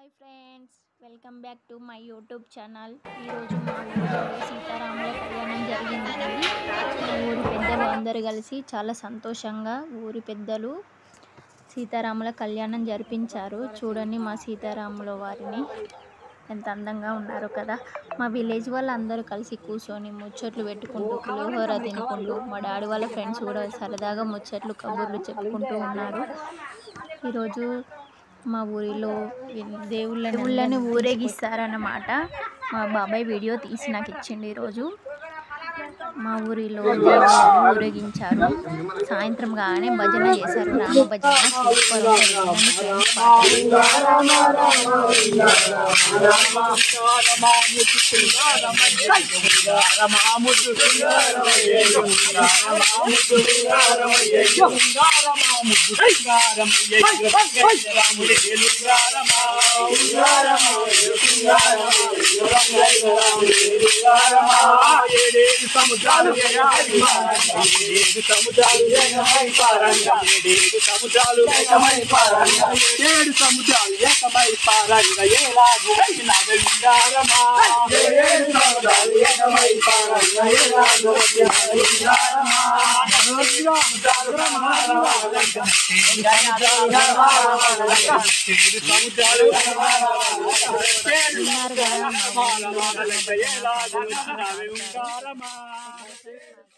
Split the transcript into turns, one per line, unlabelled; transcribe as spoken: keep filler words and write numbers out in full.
Hi friends, welcome back to my YouTube channel. ఈరోజు మా ఊరిలో సీతారాముల కళ్యాణం జరిగిందండి. మా ఊరి పెద్దలు అందరూ కలిసి చాలా సంతోషంగా ఊరి పెద్దలు సీతారాముల కళ్యాణం జరిపించారు. చూడండి మా సీతారాముల వారిని ఎంత అందంగా ఉన్నారు కదా. మా విలేజ్ వాళ్ళు అందరూ కలిసి కూర్చొని ముచ్చట్లు పెట్టుకుంటూ పులిహోర తినుకుంటూ, మా డాడీ వాళ్ళ ఫ్రెండ్స్ కూడా సరదాగా ముచ్చట్లు కబుర్లు చెప్పుకుంటూ ఉన్నారు. ఈరోజు మా ఊరిలో దేవుళ్ళని దేవుళ్ళని ఊరేగిస్తారన్నమాట. మా బాబాయ్ వీడియో తీసి నాకు ఇచ్చిండు. ఈరోజు మా ఊరిలో దేవుళ్ళని ఊరేగించారు. సాయంత్రం కానీ భజన చేశారు, రామ భజన. సూపర్ ఉంటుంది ఫ్రెండ్స్.
సముద్రాలు సముద్రాలు ఏకమై పారంగా ఏడు సముద్రాలు ఏకమై పారంగా ఏడు సముద్రాలు ఏకమై పారంగా ఏలాగు నాగలింగారమా ఏడు సముద్రాలు ఏకమై పారంగా ఏలాగు నాగలింగారమా సముద్రాలు ఏడు సముద్రాలు